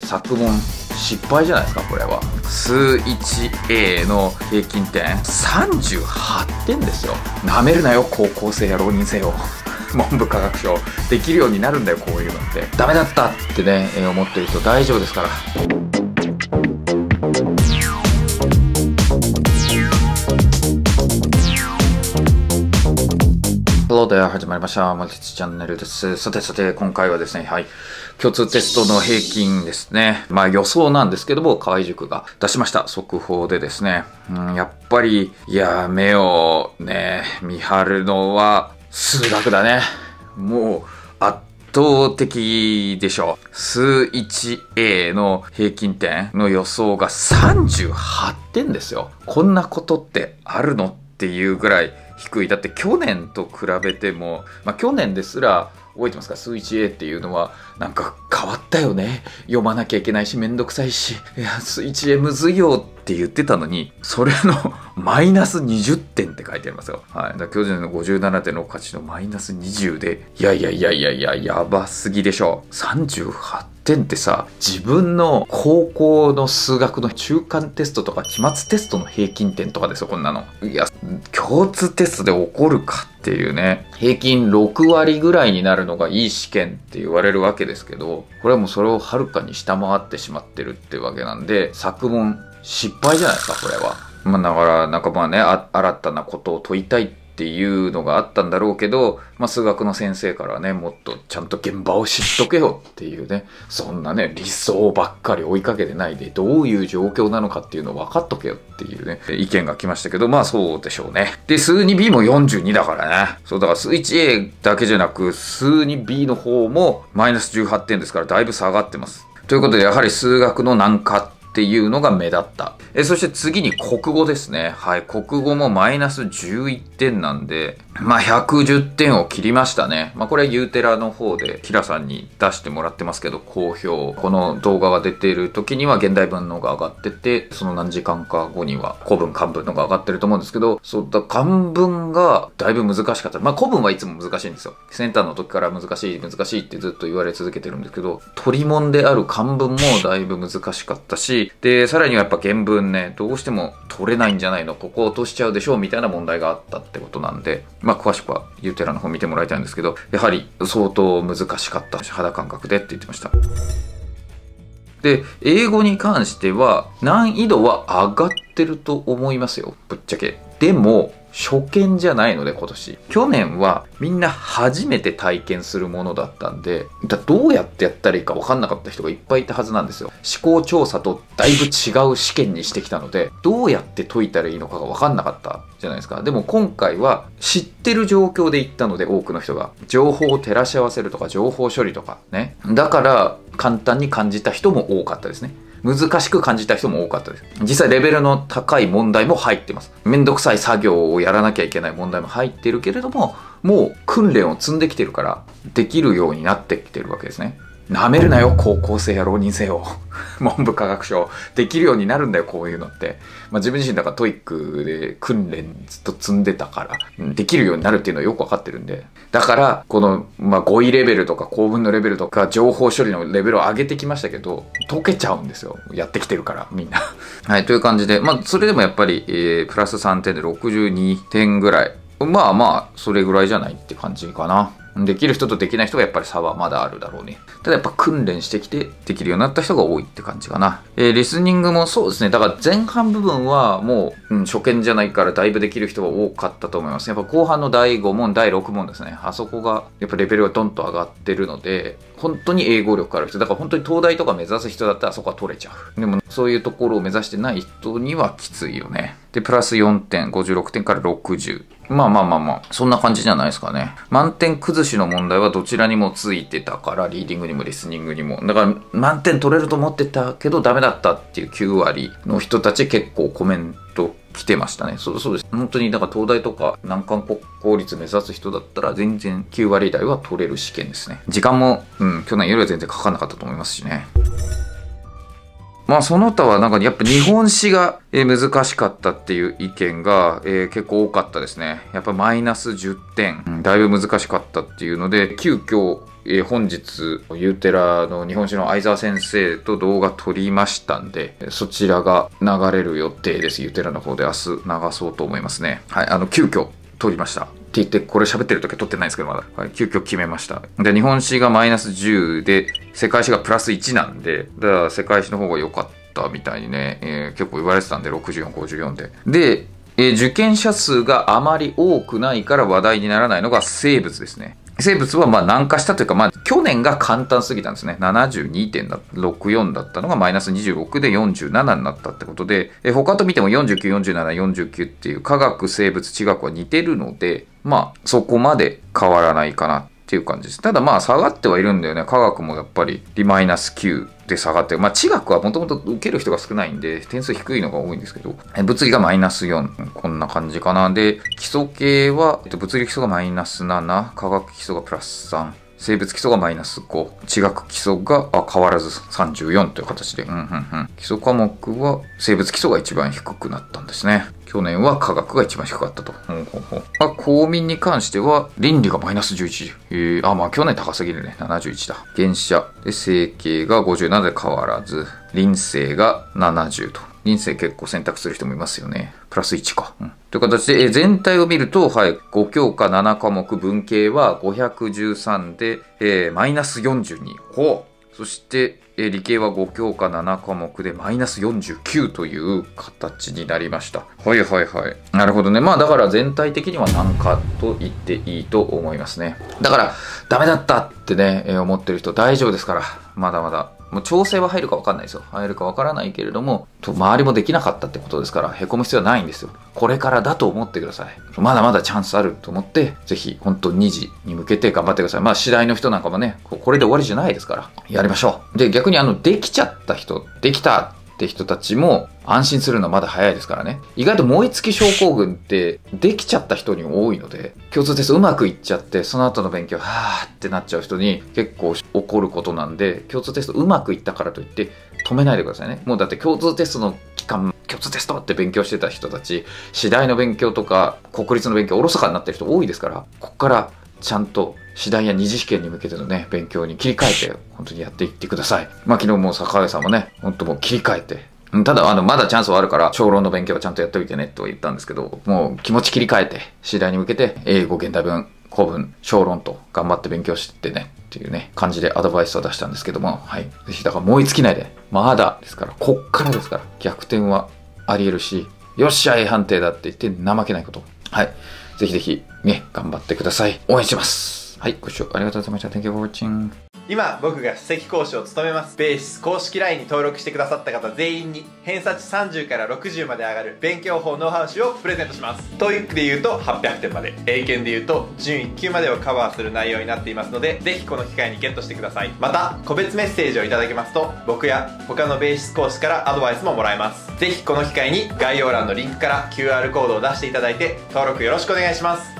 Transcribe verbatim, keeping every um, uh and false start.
作問失敗じゃないですか、これは。数 いちエー の平均点さんじゅうはってんですよ。なめるなよ、高校生や浪人生を。文部科学省できるようになるんだよ、こういうのって。ダメだったってね、えー、思ってる人大丈夫ですから。Hello there 始まりました。マルチチャンネルです。さてさて、今回はですね、はい。共通テストの平均ですね。まあ予想なんですけども、河合塾が出しました。速報でですね。うん、やっぱり、いや、目をね、見張るのは数学だね。もう、圧倒的でしょ。数 いちエー の平均点の予想がさんじゅうはってんですよ。こんなことってあるのっていうぐらい低い。だって去年と比べても、まあ去年ですら、覚えてますか？数 いちエー っていうのは、なんか変わったよね。読まなきゃいけないし、めんどくさいし、いや、数 いちエー むずいよって言ってたのに、それのマイナスにじゅってんって書いてありますよ。はい。だから去年の ごじゅうななてんろくはち のマイナスにじゅうで、いやいやいやいやいや、やばすぎでしょ。さんじゅうはってんってさ、自分の高校の数学の中間テストとか期末テストの平均点とかですよ、こんなの。いや、共通テストで起こるかっていうね。平均ろくわりぐらいになるのがいい試験って言われるわけですけど、これはもうそれをはるかに下回ってしまってるってわけなんで、作問失敗じゃないですか、これは。まあだから、なんかまあね、あ新たなことを問いたいっていうのがあったんだろうけど、まあ数学の先生からね、もっとちゃんと現場を知っとけよっていうね、そんなね、理想ばっかり追いかけてないで、どういう状況なのかっていうのを分かっとけよっていうね、意見が来ましたけど、まあそうでしょうね。で、数 にビー もよんじゅうにだからね。そう、だから数 いちエー だけじゃなく、数 にビー の方もマイナスじゅうはってんですから、だいぶ下がってます。ということで、やはり数学の難化っていうのが目立った。え、そして次に国語ですね。はい。国語もマイナスじゅういってんなんで、まあひゃくじゅってんを切りましたね。まあこれはユーテラの方でキラさんに出してもらってますけど、好評。この動画が出ている時には現代文のが上がってて、その何時間か後には古文漢文のが上がってると思うんですけど、そうだ、漢文がだいぶ難しかった。まあ古文はいつも難しいんですよ。センターの時から難しい、難しいってずっと言われ続けてるんですけど、取り問である漢文もだいぶ難しかったし、で、さらにはやっぱ原文ね、どうしても取れないんじゃないの、ここ落としちゃうでしょうみたいな問題があったってことなんで、まあ詳しくはユーテラの方見てもらいたいんですけど、やはり相当難しかった。肌感覚でって言ってました。で、英語に関しては難易度は上がってると思いますよ。ぶっちゃけ。でも、初見じゃないので今年。去年はみんな初めて体験するものだったんで、だどうやってやったらいいか分かんなかった人がいっぱいいたはずなんですよ。思考調査とだいぶ違う試験にしてきたので、どうやって解いたらいいのかが分かんなかったじゃないですか。でも今回は知ってる状況で行ったので、多くの人が。情報を照らし合わせるとか、情報処理とかね。だから簡単に感じた人も多かったですね。難しく感じた人も多かったです。実際レベルの高い問題も入ってます。めんどくさい作業をやらなきゃいけない問題も入ってるけれども、もう訓練を積んできてるから、できるようになってきてるわけですね。なめるなよ、高校生や浪人生を。文部科学省できるようになるんだよ、こういうのって。まあ自分自身だからトイックで訓練ずっと積んでたから、できるようになるっていうのはよくわかってるんで。だから、この、まあ語彙レベルとか構文のレベルとか情報処理のレベルを上げてきましたけど、解けちゃうんですよ。やってきてるから、みんな。はい、という感じで、まあそれでもやっぱり、えー、プラスさんてんでろくじゅうにてんぐらい。まあまあ、それぐらいじゃないって感じかな。できる人とできない人がやっぱり差はまだあるだろうね。ただやっぱ訓練してきてできるようになった人が多いって感じかな。えー、リスニングもそうですね。だから前半部分はもう、うん、初見じゃないからだいぶできる人が多かったと思います。やっぱ後半のだいご問、だいろく問ですね。あそこがやっぱレベルがドンと上がってるので、本当に英語力ある人、だから本当に東大とか目指す人だったらそこは取れちゃう。でもそういうところを目指してない人にはきついよね。で、プラスよんてん、ごじゅうろくてんからろくじゅう。まあまあまあまあ、そんな感じじゃないですかね。満点崩しの問題はどちらにもついてたから、リーディングにもリスニングにも。だから満点取れると思ってたけどダメだったっていうきゅうわりの人たち結構コメント来てましたね。そうそうです。本当にだから東大とか難関国公立目指す人だったら全然きゅうわり台は取れる試験ですね。時間も、うん、去年よりは全然かかんなかったと思いますしね。まあその他はなんかやっぱ日本史が難しかったっていう意見が、えー、結構多かったですね。やっぱマイナスじゅってん、うん、だいぶ難しかったっていうので、急遽えー、本日、ユーテラの日本史の相沢先生と動画撮りましたんで、そちらが流れる予定です。ユーテラの方で明日流そうと思いますね。はい、あの、急遽撮りました。って言って、これ喋ってる時は撮ってないんですけど、まだ。はい、急遽決めました。で、日本史がマイナスじゅうで、世界史がプラスいちなんで、だから世界史の方が良かったみたいにね、えー、結構言われてたんで、ろくじゅうよん、ごじゅうよんで。で、えー、受験者数があまり多くないから話題にならないのが生物ですね。生物はまあ軟化したというか、まあ去年が簡単すぎたんですね。ななじゅうにてんろくよん だったのがマイナスにじゅうろくでよんじゅうななになったってことで、え他と見てもよんじゅうきゅう、よんじゅうなな、よんじゅうきゅうっていう科学、生物、地学は似てるので、まあそこまで変わらないかなっていう感じです。ただまあ下がってはいるんだよね。科学もやっぱりリマイナスきゅうで下がってる。まあ地学はもともと受ける人が少ないんで、点数低いのが多いんですけど、物理がマイナスよん。こんな感じかな。で、基礎系は、えっと、物理基礎がマイナスなな、科学基礎がプラスさん、生物基礎がマイナスご、地学基礎があ変わらずさんじゅうよんという形で、うんうんうん、基礎科目は生物基礎が一番低くなったんですね。去年は科学が一番低かったと。ほうほうほうまあ、公民に関しては倫理がマイナスじゅういち。えー、あ、まあ去年高すぎるね。ななじゅういちだ。原社で整形がごじゅうななで変わらず、臨生がななじゅうと。臨生結構選択する人もいますよね。プラスいちか。うん、という形で、え全体を見ると、はい、ご教科なな科目、文系はごひゃくじゅうさんで、えー、マイナスよんじゅうに。ほう。そして、えー、理系はご教科なな科目でマイナスよんじゅうきゅうという形になりました。はいはいはい。なるほどね。まあだから全体的には難化と言っていいと思いますね。だから、ダメだったってね、えー、思ってる人大丈夫ですから。まだまだ。もう調整は入るか分かんないですよ。入るか分からないけれども、と周りもできなかったってことですから、へこむ必要はないんですよ。これからだと思ってください。まだまだチャンスあると思って、ぜひ、本当に次に向けて頑張ってください。まあ、次第の人なんかもね、これで終わりじゃないですから、やりましょう。で、逆にあの、できちゃった人、できたって人たちも安心するのはまだ早いですからね。意外と燃え尽き症候群ってできちゃった人に多いので、共通テストうまくいっちゃって、その後の勉強、はーってなっちゃう人に結構起こることなんで、共通テストうまくいったからといって止めないでくださいね。もうだって共通テストの期間、共通テストって勉強してた人たち、次第の勉強とか国立の勉強おろそかになってる人多いですから、ここからちゃんと次第や二次試験に向けてのね、勉強に切り替えて、本当にやっていってください。まあ昨日も坂上さんもね、本当もう切り替えて、ただ、あの、まだチャンスはあるから、小論の勉強はちゃんとやっておいてね、とは言ったんですけど、もう気持ち切り替えて、次第に向けて、英語、現代文、古文、小論と頑張って勉強してね、っていうね、感じでアドバイスを出したんですけども、はい。ぜひ、だから燃え尽きないで、まだですから、こっからですから、逆転はあり得るし、よっしゃ、A 判定だって言って怠けないこと。はい。ぜひぜひ、ね、頑張ってください。応援してます。はい、ご視聴ありがとうございました。Thank you for watching. 今僕が首席講師を務めますベーシス公式 ライン に登録してくださった方全員に偏差値さんじゅうからろくじゅうまで上がる勉強法ノウハウ集をプレゼントします。 トーイック で言うとはっぴゃくてんまで、英検で言うと準いっ級までをカバーする内容になっていますので、ぜひこの機会にゲットしてください。また個別メッセージをいただけますと僕や他のベーシス講師からアドバイスももらえます。ぜひこの機会に概要欄のリンクから キューアール コードを出していただいて登録よろしくお願いします。